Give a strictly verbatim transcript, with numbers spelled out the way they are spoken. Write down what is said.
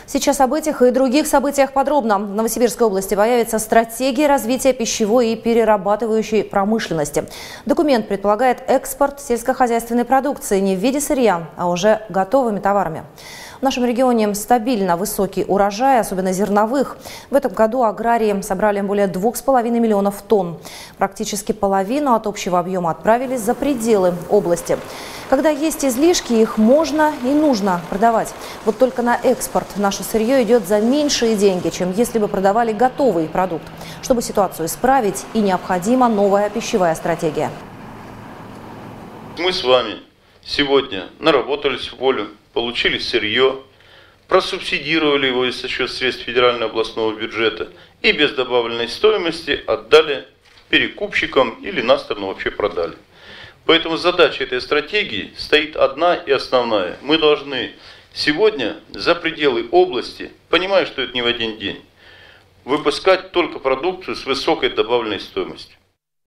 Сейчас об этих и других событиях подробно. В Новосибирской области появится стратегия развития пищевой и перерабатывающей промышленности. Документ предполагает экспорт сельскохозяйственной продукции не в виде сырья, а уже готовыми товарами. В нашем регионе стабильно высокий урожай, особенно зерновых. В этом году аграрии собрали более двух с половиной миллионов тонн. Практически половину от общего объема отправились за пределы области. Когда есть излишки, их можно и нужно продавать. Вот только на экспорт наше сырье идет за меньшие деньги, чем если бы продавали готовый продукт. Чтобы ситуацию исправить, и необходима новая пищевая стратегия. Мы с вами сегодня наработались в волю, получили сырье, просубсидировали его за счет средств федерального областного бюджета и без добавленной стоимости отдали перекупщикам или на сторону вообще продали. Поэтому задача этой стратегии стоит одна и основная. Мы должны сегодня за пределы области, понимая, что это не в один день, выпускать только продукцию с высокой добавленной стоимостью.